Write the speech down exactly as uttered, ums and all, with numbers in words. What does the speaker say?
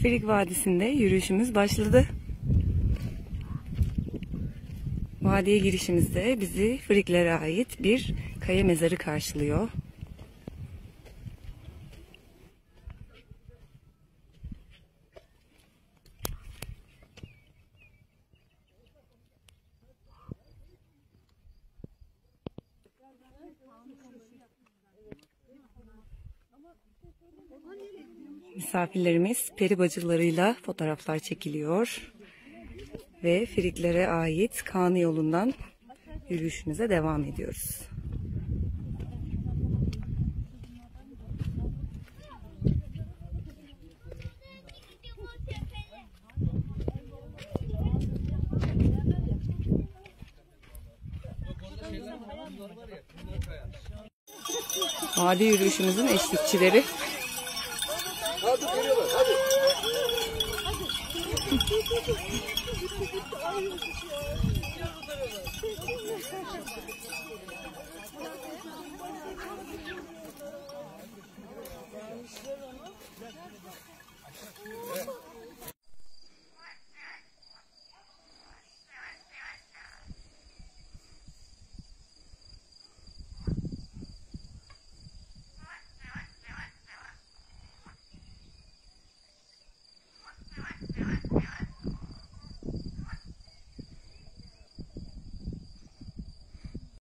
Frig Vadisi'nde yürüyüşümüz başladı. Vadiye girişimizde bizi Friglere ait bir kaya mezarı karşılıyor. Misafirlerimiz peri bacılarıyla fotoğraflar çekiliyor ve Friglere ait Kanı yolundan yürüyüşümüze devam ediyoruz. Vadi yürüyüşümüzün eşlikçileri. Hadi geliyorlar, hadi.